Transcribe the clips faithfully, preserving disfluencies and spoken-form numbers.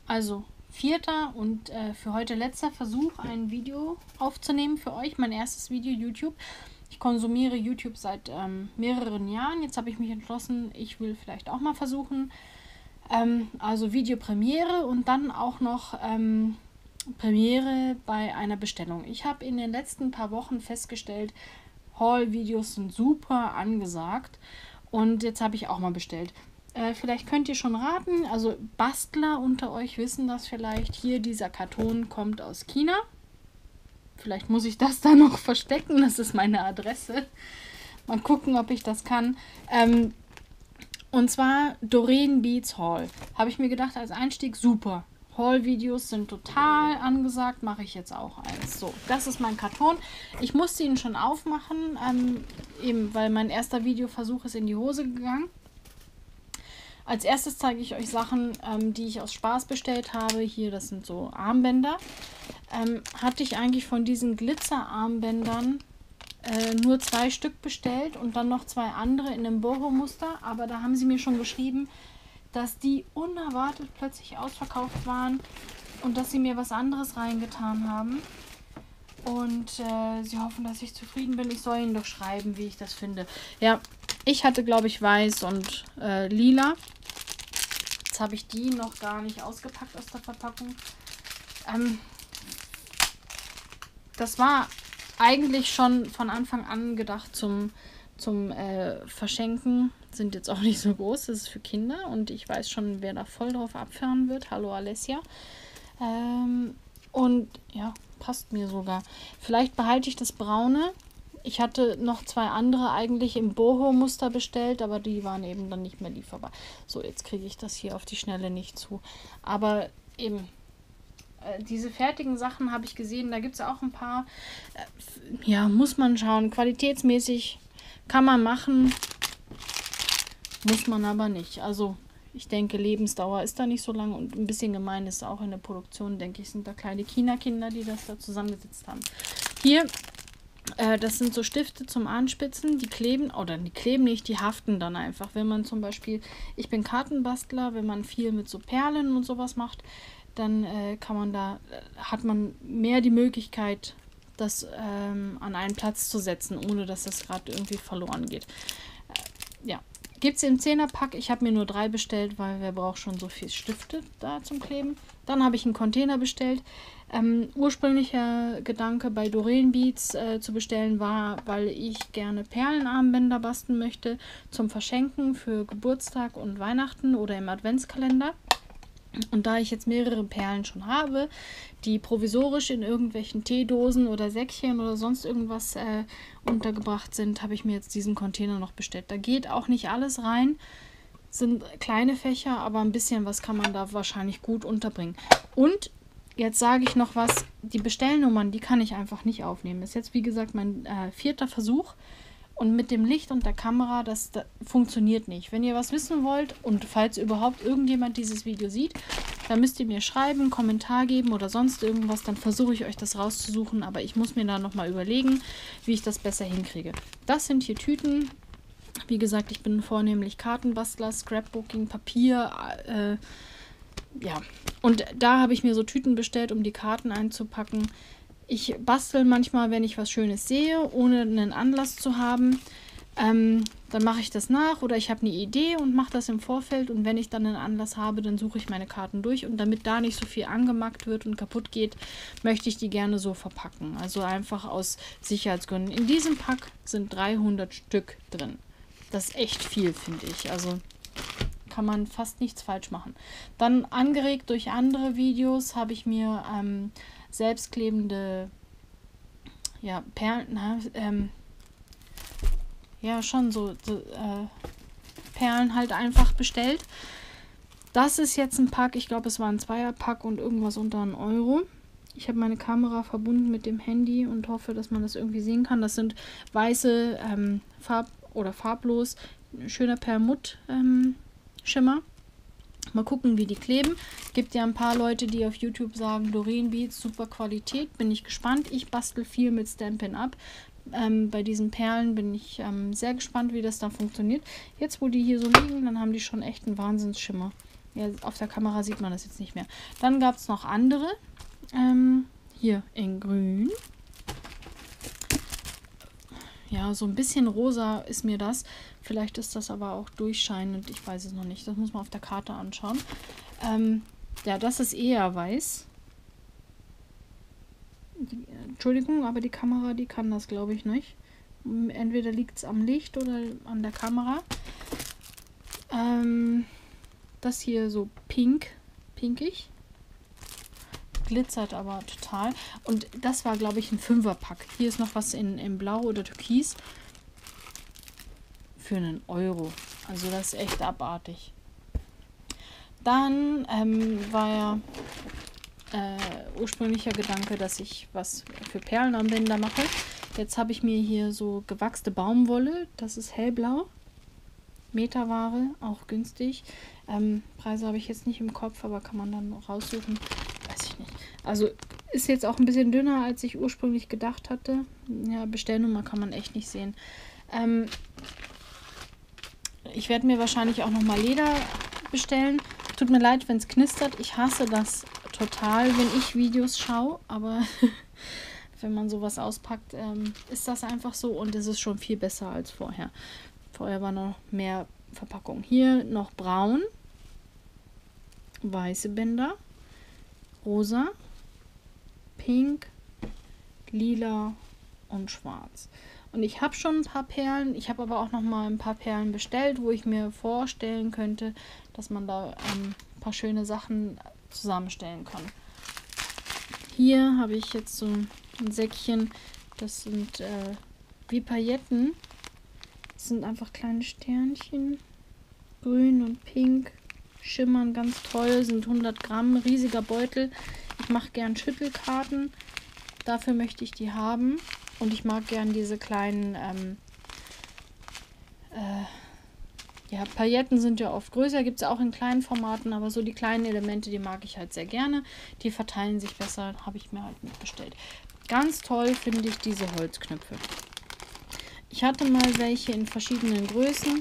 Also vierter und äh, für heute letzter Versuch, ein Video aufzunehmen für euch. Mein erstes Video YouTube. Ich konsumiere YouTube seit ähm, mehreren Jahren. Jetzt habe ich mich entschlossen, ich will vielleicht auch mal versuchen. Ähm, also Videopremiere und dann auch noch ähm, Premiere bei einer Bestellung. Ich habe in den letzten paar Wochen festgestellt, Haul-Videos sind super angesagt. Und jetzt habe ich auch mal bestellt. Äh, vielleicht könnt ihr schon raten, also Bastler unter euch wissen das vielleicht. Hier, dieser Karton kommt aus China. Vielleicht muss ich das da noch verstecken, das ist meine Adresse. Mal gucken, ob ich das kann. Ähm, und zwar Doreen Beats Haul. Habe ich mir gedacht, als Einstieg super. Haul-Videos sind total angesagt, mache ich jetzt auch eins. So, das ist mein Karton. Ich musste ihn schon aufmachen, ähm, eben weil mein erster Videoversuch ist in die Hose gegangen. Als erstes zeige ich euch Sachen, ähm, die ich aus Spaß bestellt habe. Hier, das sind so Armbänder. Ähm, hatte ich eigentlich von diesen Glitzer-Armbändern äh, nur zwei Stück bestellt und dann noch zwei andere in einem Boho-Muster. Aber da haben sie mir schon geschrieben, dass die unerwartet plötzlich ausverkauft waren und dass sie mir was anderes reingetan haben. Und äh, sie hoffen, dass ich zufrieden bin. Ich soll ihnen doch schreiben, wie ich das finde. Ja, ich hatte, glaube ich, weiß und äh, lila. Jetzt habe ich die noch gar nicht ausgepackt aus der Verpackung. Ähm, das war eigentlich schon von Anfang an gedacht zum, zum äh, Verschenken. Sind jetzt auch nicht so groß. Das ist für Kinder. Und ich weiß schon, wer da voll drauf abfahren wird. Hallo Alessia. Ähm, und ja, passt mir sogar. Vielleicht behalte ich das braune. Ich hatte noch zwei andere eigentlich im Boho-Muster bestellt, aber die waren eben dann nicht mehr lieferbar. So, jetzt kriege ich das hier auf die Schnelle nicht zu. Aber eben, äh, diese fertigen Sachen habe ich gesehen, da gibt es auch ein paar. Äh, ja, muss man schauen. Qualitätsmäßig kann man machen, muss man aber nicht. Also, ich denke, Lebensdauer ist da nicht so lang und ein bisschen gemein ist auch in der Produktion, denke ich, sind da kleine China-Kinder, die das da zusammengesetzt haben. Hier, äh, das sind so Stifte zum Anspitzen, die kleben, oder die kleben nicht, die haften dann einfach. Wenn man zum Beispiel, ich bin Kartenbastler, wenn man viel mit so Perlen und sowas macht, dann äh, kann man da, äh, hat man mehr die Möglichkeit, das ähm, an einen Platz zu setzen, ohne dass das gerade irgendwie verloren geht. Äh, ja. Gibt es im Zehner-Pack. Ich habe mir nur drei bestellt, weil wer braucht schon so viel Stifte da zum Kleben. Dann habe ich einen Container bestellt. Ähm, ursprünglicher Gedanke bei Doreen Beats äh, zu bestellen war, weil ich gerne Perlenarmbänder basteln möchte zum Verschenken für Geburtstag und Weihnachten oder im Adventskalender. Und da ich jetzt mehrere Perlen schon habe, die provisorisch in irgendwelchen Teedosen oder Säckchen oder sonst irgendwas äh, untergebracht sind, habe ich mir jetzt diesen Container noch bestellt. Da geht auch nicht alles rein, sind kleine Fächer, aber ein bisschen was kann man da wahrscheinlich gut unterbringen. Und jetzt sage ich noch was, die Bestellnummern, die kann ich einfach nicht aufnehmen. Das ist jetzt, wie gesagt, mein äh, vierter Versuch. Und mit dem Licht und der Kamera, das, das funktioniert nicht. Wenn ihr was wissen wollt und falls überhaupt irgendjemand dieses Video sieht, dann müsst ihr mir schreiben, einen Kommentar geben oder sonst irgendwas. Dann versuche ich euch das rauszusuchen, aber ich muss mir da nochmal überlegen, wie ich das besser hinkriege. Das sind hier Tüten. Wie gesagt, ich bin vornehmlich Kartenbastler, Scrapbooking, Papier, äh, ja. Und da habe ich mir so Tüten bestellt, um die Karten einzupacken. Ich bastel manchmal, wenn ich was Schönes sehe, ohne einen Anlass zu haben. Ähm, dann mache ich das nach oder ich habe eine Idee und mache das im Vorfeld. Und wenn ich dann einen Anlass habe, dann suche ich meine Karten durch. Und damit da nicht so viel angemackt wird und kaputt geht, möchte ich die gerne so verpacken. Also einfach aus Sicherheitsgründen. In diesem Pack sind dreihundert Stück drin. Das ist echt viel, finde ich. Also kann man fast nichts falsch machen. Dann angeregt durch andere Videos habe ich mir ähm, selbstklebende ja, Perlen, na, ähm, ja schon so, so äh, Perlen halt einfach bestellt. Das ist jetzt ein Pack, ich glaube es war ein Zweierpack und irgendwas unter einen Euro. Ich habe meine Kamera verbunden mit dem Handy und hoffe, dass man das irgendwie sehen kann. Das sind weiße ähm, Farb- oder farblos, schöner Perlmutt ähm, Schimmer. Mal gucken, wie die kleben. Gibt ja ein paar Leute, die auf YouTube sagen, Doreen Beats, super Qualität. Bin ich gespannt. Ich bastel viel mit Stampin' Up. Ähm, bei diesen Perlen bin ich ähm, sehr gespannt, wie das dann funktioniert. Jetzt, wo die hier so liegen, dann haben die schon echt einen Wahnsinnsschimmer. Ja, auf der Kamera sieht man das jetzt nicht mehr. Dann gab es noch andere. Ähm, hier in grün. Ja, so ein bisschen rosa ist mir das. Vielleicht ist das aber auch durchscheinend. Ich weiß es noch nicht. Das muss man auf der Karte anschauen. Ähm, ja, das ist eher weiß. Die, Entschuldigung, aber die Kamera, die kann das, glaube ich, nicht. Entweder liegt es am Licht oder an der Kamera. Ähm, das hier so pink, pinkig. Glitzert aber total. Und das war, glaube ich, ein Fünferpack. Hier ist noch was in, in Blau oder Türkis. Für einen Euro. Also das ist echt abartig. Dann ähm, war ja äh, ursprünglicher Gedanke, dass ich was für Perlenarmbänder mache. Jetzt habe ich mir hier so gewachste Baumwolle. Das ist hellblau. Meterware, auch günstig. Ähm, Preise habe ich jetzt nicht im Kopf, aber kann man dann raussuchen. Weiß ich nicht. Also ist jetzt auch ein bisschen dünner, als ich ursprünglich gedacht hatte. Ja, Bestellnummer kann man echt nicht sehen. Ähm, ich werde mir wahrscheinlich auch nochmal Leder bestellen. Tut mir leid, wenn es knistert. Ich hasse das total, wenn ich Videos schaue. Aber wenn man sowas auspackt, ähm, ist das einfach so. Und es ist schon viel besser als vorher. Vorher war noch mehr Verpackung. Hier noch braun. Weiße Bänder. Rosa. Pink. Lila und schwarz. Und ich habe schon ein paar Perlen. Ich habe aber auch noch mal ein paar Perlen bestellt, wo ich mir vorstellen könnte, dass man da ähm, ein paar schöne Sachen zusammenstellen kann. Hier habe ich jetzt so ein Säckchen. Das sind äh, wie Pailletten. Das sind einfach kleine Sternchen. Grün und pink. Schimmern ganz toll. Sind hundert Gramm. Riesiger Beutel. Ich mache gern Schüttelkarten. Dafür möchte ich die haben. Und ich mag gern diese kleinen, ähm, äh, ja, Pailletten sind ja oft größer, gibt es auch in kleinen Formaten, aber so die kleinen Elemente, die mag ich halt sehr gerne. Die verteilen sich besser, habe ich mir halt mitbestellt. Ganz toll finde ich diese Holzknöpfe. Ich hatte mal welche in verschiedenen Größen.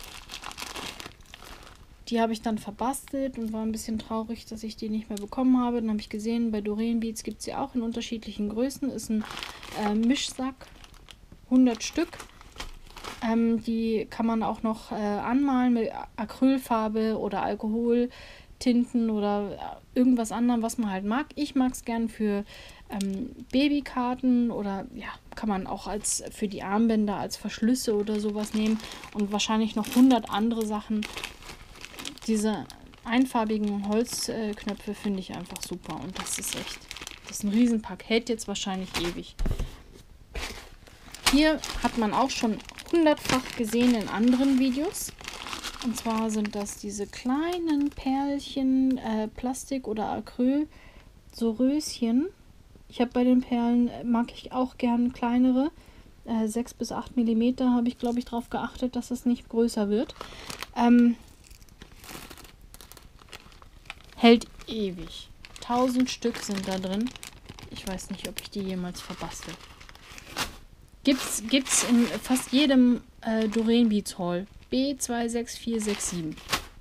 Die habe ich dann verbastelt und war ein bisschen traurig, dass ich die nicht mehr bekommen habe. Dann habe ich gesehen, bei Doreen Beads gibt es sie auch in unterschiedlichen Größen. Ist ein äh, Mischsack, hundert Stück. Ähm, die kann man auch noch äh, anmalen mit Acrylfarbe oder Alkoholtinten oder irgendwas anderem, was man halt mag. Ich mag es gern für ähm, Babykarten oder ja, kann man auch als für die Armbänder als Verschlüsse oder sowas nehmen. Und wahrscheinlich noch hundert andere Sachen. Diese einfarbigen Holzknöpfe finde ich einfach super. Und das ist echt, das ist ein Riesenpack. Hält jetzt wahrscheinlich ewig. Hier hat man auch schon hundertfach gesehen in anderen Videos. Und zwar sind das diese kleinen Perlchen, äh, Plastik oder Acryl, so Röschen. Ich habe bei den Perlen, mag ich auch gern kleinere. Äh, sechs bis acht Millimeter habe ich, glaube ich, darauf geachtet, dass es nicht größer wird. Ähm, Hält ewig. tausend Stück sind da drin. Ich weiß nicht, ob ich die jemals verbastel. Gibt's, gibt's in fast jedem äh, Doreen Beads Haul. B zwei sechs vier sechs sieben.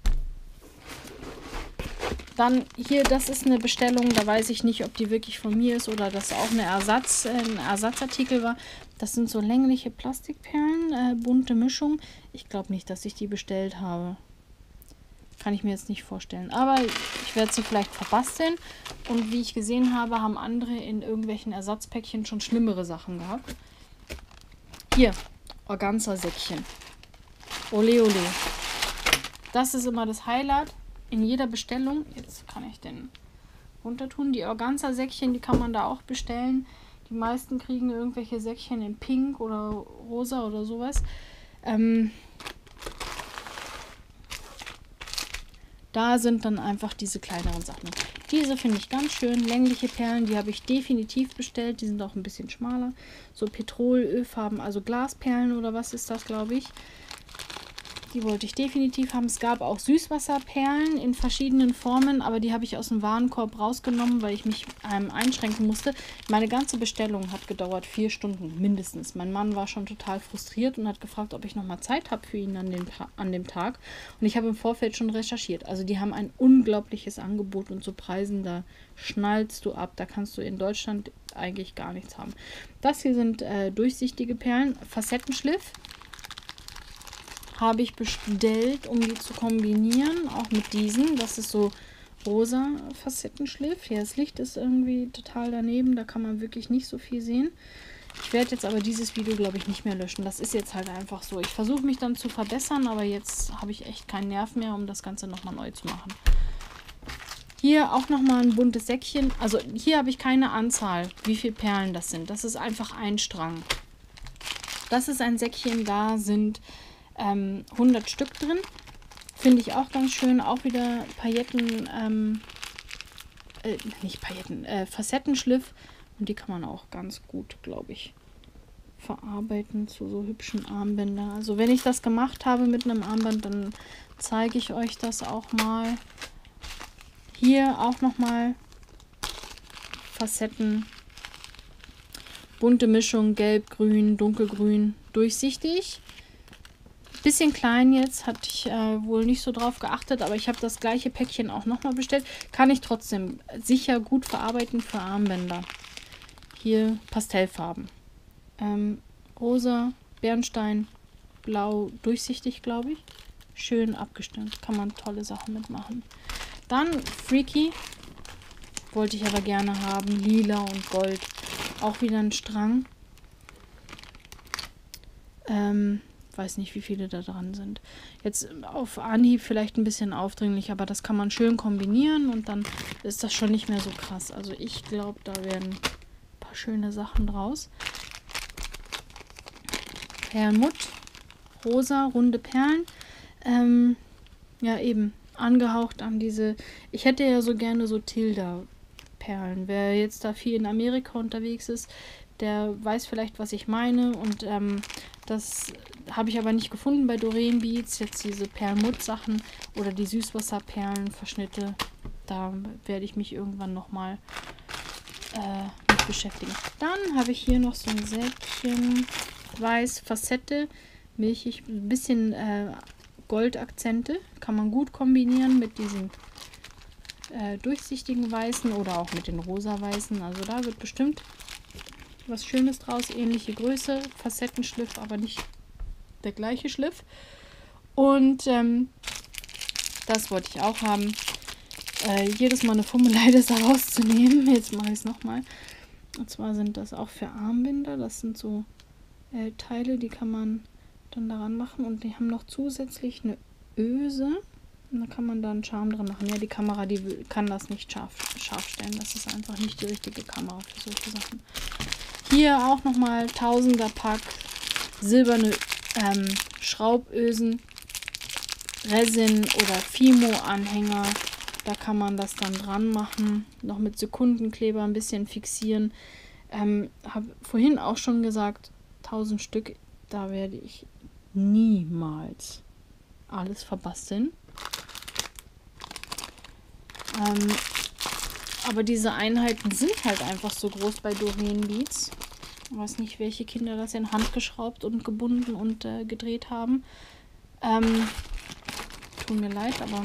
Dann hier, das ist eine Bestellung, da weiß ich nicht, ob die wirklich von mir ist oder das auch eine Ersatz, äh, ein Ersatzartikel war. Das sind so längliche Plastikperlen, äh, bunte Mischung. Ich glaube nicht, dass ich die bestellt habe. Kann ich mir jetzt nicht vorstellen. Aber ich werde sie vielleicht verbasteln. Und wie ich gesehen habe, haben andere in irgendwelchen Ersatzpäckchen schon schlimmere Sachen gehabt. Hier, Organza-Säckchen. Ole ole. Das ist immer das Highlight in jeder Bestellung. Jetzt kann ich den runter tun. Die Organza-Säckchen, die kann man da auch bestellen. Die meisten kriegen irgendwelche Säckchen in Pink oder Rosa oder sowas. Ähm... Da sind dann einfach diese kleineren Sachen. Diese finde ich ganz schön. Längliche Perlen, die habe ich definitiv bestellt. Die sind auch ein bisschen schmaler. So Petrol, Ölfarben, also Glasperlen oder was ist das, glaube ich. Die wollte ich definitiv haben. Es gab auch Süßwasserperlen in verschiedenen Formen, aber die habe ich aus dem Warenkorb rausgenommen, weil ich mich ähm, einschränken musste. Meine ganze Bestellung hat gedauert vier Stunden mindestens. Mein Mann war schon total frustriert und hat gefragt, ob ich noch mal Zeit habe für ihn an dem, an dem Tag. Und ich habe im Vorfeld schon recherchiert. Also die haben ein unglaubliches Angebot und zu Preisen, da schnallst du ab. Da kannst du in Deutschland eigentlich gar nichts haben. Das hier sind äh, durchsichtige Perlen, Facettenschliff. Habe ich bestellt, um die zu kombinieren, auch mit diesen. Das ist so rosa Facettenschliff. Ja, das Licht ist irgendwie total daneben, da kann man wirklich nicht so viel sehen. Ich werde jetzt aber dieses Video, glaube ich, nicht mehr löschen. Das ist jetzt halt einfach so. Ich versuche mich dann zu verbessern, aber jetzt habe ich echt keinen Nerv mehr, um das Ganze nochmal neu zu machen. Hier auch nochmal ein buntes Säckchen. Also hier habe ich keine Anzahl, wie viele Perlen das sind. Das ist einfach ein Strang. Das ist ein Säckchen, da sind ähm, hundert Stück drin. Finde ich auch ganz schön. Auch wieder Pailletten, ähm, äh, nicht Pailletten, äh, Facettenschliff. Und die kann man auch ganz gut, glaube ich, verarbeiten zu so hübschen Armbändern. Also wenn ich das gemacht habe mit einem Armband, dann zeige ich euch das auch mal. Hier auch nochmal Facetten. Bunte Mischung, gelb, grün, dunkelgrün, durchsichtig. Bisschen klein jetzt, hatte ich äh, wohl nicht so drauf geachtet, aber ich habe das gleiche Päckchen auch nochmal bestellt. Kann ich trotzdem sicher gut verarbeiten für Armbänder. Hier Pastellfarben. Ähm, rosa, Bernstein, blau, durchsichtig, glaube ich. Schön abgestimmt, kann man tolle Sachen mitmachen. Dann Freaky, wollte ich aber gerne haben, lila und gold. Auch wieder ein Strang. Ähm, weiß nicht, wie viele da dran sind. Jetzt auf Anhieb vielleicht ein bisschen aufdringlich, aber das kann man schön kombinieren und dann ist das schon nicht mehr so krass. Also ich glaube, da werden ein paar schöne Sachen draus. Perlmutt, rosa, runde Perlen. Ähm, ja eben, angehaucht an diese, ich hätte ja so gerne so Tilda-Perlen. Wer jetzt da viel in Amerika unterwegs ist, der weiß vielleicht, was ich meine. Und ähm, das habe ich aber nicht gefunden bei Doreen Beads. Jetzt diese Perlmutt-Sachen oder die Süßwasserperlen-Verschnitte. Da werde ich mich irgendwann nochmal äh, mit beschäftigen. Dann habe ich hier noch so ein Säckchen weiß, Facette, milchig, ein bisschen äh, Goldakzente. Kann man gut kombinieren mit diesen äh, durchsichtigen weißen oder auch mit den rosa weißen. Also da wird bestimmt was Schönes draus. Ähnliche Größe, Facettenschliff, aber nicht der gleiche Schliff. Und ähm, das wollte ich auch haben. Äh, jedes Mal eine Fummelei, das rauszunehmen. Jetzt mache ich es nochmal. Und zwar sind das auch für Armbänder. Das sind so äh, Teile, die kann man dann daran machen. Und die haben noch zusätzlich eine Öse. Und da kann man da einen Charme dran machen. Ja, die Kamera, die kann das nicht scharf, scharf stellen. Das ist einfach nicht die richtige Kamera für solche Sachen. Hier auch nochmal Tausender Pack silberne ähm, Schraubösen, Resin oder Fimo-Anhänger. Da kann man das dann dran machen. Noch mit Sekundenkleber ein bisschen fixieren. Ähm, habe vorhin auch schon gesagt, tausend Stück, da werde ich niemals alles verbasteln. Ähm, aber diese Einheiten sind halt einfach so groß bei Doreen Beads. Ich weiß nicht, welche Kinder das in Hand geschraubt und gebunden und äh, gedreht haben. Ähm, tut mir leid, aber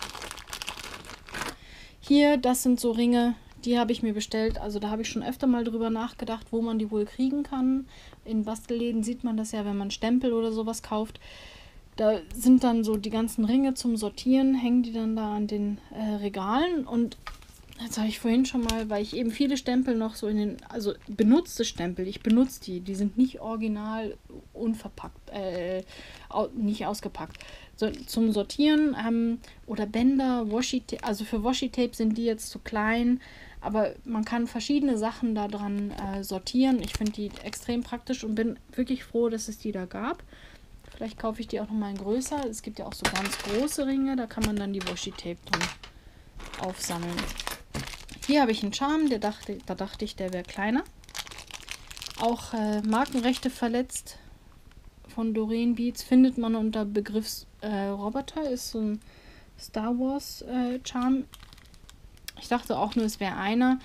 hier, das sind so Ringe, die habe ich mir bestellt. Also da habe ich schon öfter mal drüber nachgedacht, wo man die wohl kriegen kann. In Bastelläden sieht man das ja, wenn man Stempel oder sowas kauft. Da sind dann so die ganzen Ringe zum Sortieren, hängen die dann da an den äh, Regalen. Und jetzt habe ich vorhin schon mal, weil ich eben viele Stempel noch so in den, also benutzte Stempel, ich benutze die, die sind nicht original unverpackt, äh, au, nicht ausgepackt. So, zum Sortieren ähm, oder Bänder, Washi-Tape, also für Washi-Tape sind die jetzt zu klein, aber man kann verschiedene Sachen da dran äh, sortieren. Ich finde die extrem praktisch und bin wirklich froh, dass es die da gab. Vielleicht kaufe ich die auch nochmal in größer. Es gibt ja auch so ganz große Ringe, da kann man dann die Washi-Tape drin aufsammeln. Hier habe ich einen Charme, der dachte, da dachte ich, der wäre kleiner. Auch äh, Markenrechte verletzt von Doreen Beats findet man unter Begriff äh, Roboter, ist so ein Star Wars äh, Charm. Ich dachte auch nur, es wäre einer.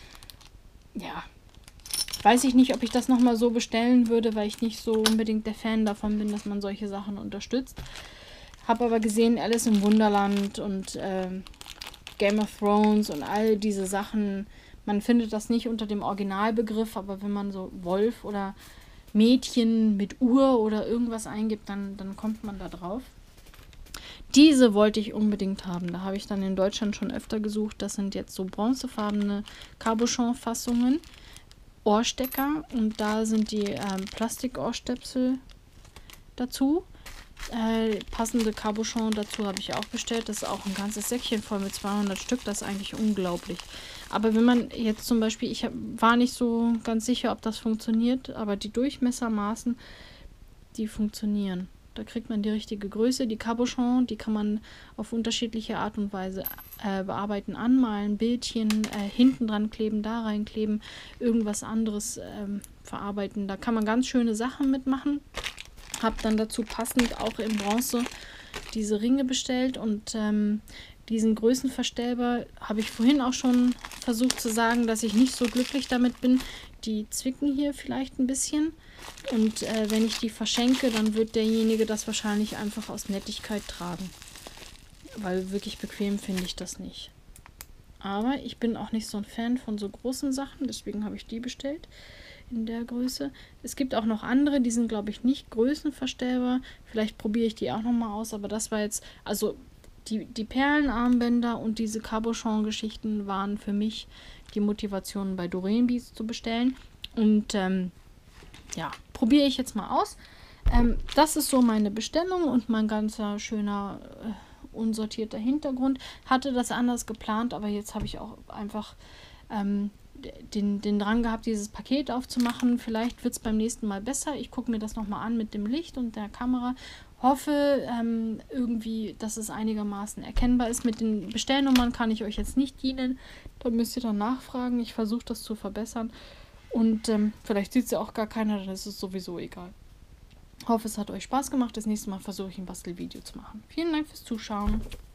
Ja, weiß ich nicht, ob ich das nochmal so bestellen würde, weil ich nicht so unbedingt der Fan davon bin, dass man solche Sachen unterstützt. Habe aber gesehen, Alice im Wunderland und äh, Game of Thrones und all diese Sachen. Man findet das nicht unter dem Originalbegriff, aber wenn man so Wolf oder Mädchen mit Uhr oder irgendwas eingibt, dann, dann kommt man da drauf. Diese wollte ich unbedingt haben. Da habe ich dann in Deutschland schon öfter gesucht. Das sind jetzt so bronzefarbene Cabochon-Fassungen. Ohrstecker und da sind die ähm, Plastikohrstöpsel dazu. Äh, passende Cabochon dazu habe ich auch bestellt. Das ist auch ein ganzes Säckchen voll mit zweihundert Stück. Das ist eigentlich unglaublich. Aber wenn man jetzt zum Beispiel, ich hab, war nicht so ganz sicher, ob das funktioniert, aber die Durchmessermaßen, die funktionieren. Da kriegt man die richtige Größe. Die Cabochon, die kann man auf unterschiedliche Art und Weise äh, bearbeiten, anmalen, Bildchen äh, hinten dran kleben, da reinkleben, irgendwas anderes ähm, verarbeiten. Da kann man ganz schöne Sachen mitmachen. Habe dann dazu passend auch in Bronze diese Ringe bestellt und ähm, diesen Größenverstellbar habe ich vorhin auch schon versucht zu sagen, dass ich nicht so glücklich damit bin. Die zwicken hier vielleicht ein bisschen. Und äh, wenn ich die verschenke, dann wird derjenige das wahrscheinlich einfach aus Nettigkeit tragen. Weil wirklich bequem finde ich das nicht. Aber ich bin auch nicht so ein Fan von so großen Sachen, deswegen habe ich die bestellt in der Größe. Es gibt auch noch andere, die sind glaube ich nicht größenverstellbar. Vielleicht probiere ich die auch nochmal aus, aber das war jetzt, also die, die Perlenarmbänder und diese Cabochon-Geschichten waren für mich die Motivation bei Doreen Beats zu bestellen. Und ähm, ja, probiere ich jetzt mal aus. Ähm, das ist so meine Bestellung und mein ganzer schöner, äh, unsortierter Hintergrund. Hatte das anders geplant, aber jetzt habe ich auch einfach ähm, den, den Drang gehabt, dieses Paket aufzumachen. Vielleicht wird es beim nächsten Mal besser. Ich gucke mir das nochmal an mit dem Licht und der Kamera. Hoffe ähm, irgendwie, dass es einigermaßen erkennbar ist. Mit den Bestellnummern kann ich euch jetzt nicht dienen. Da müsst ihr dann nachfragen. Ich versuche das zu verbessern. Und ähm, vielleicht sieht es ja auch gar keiner, dann ist es sowieso egal. Hoffe, es hat euch Spaß gemacht. Das nächste Mal versuche ich ein Bastelvideo zu machen. Vielen Dank fürs Zuschauen.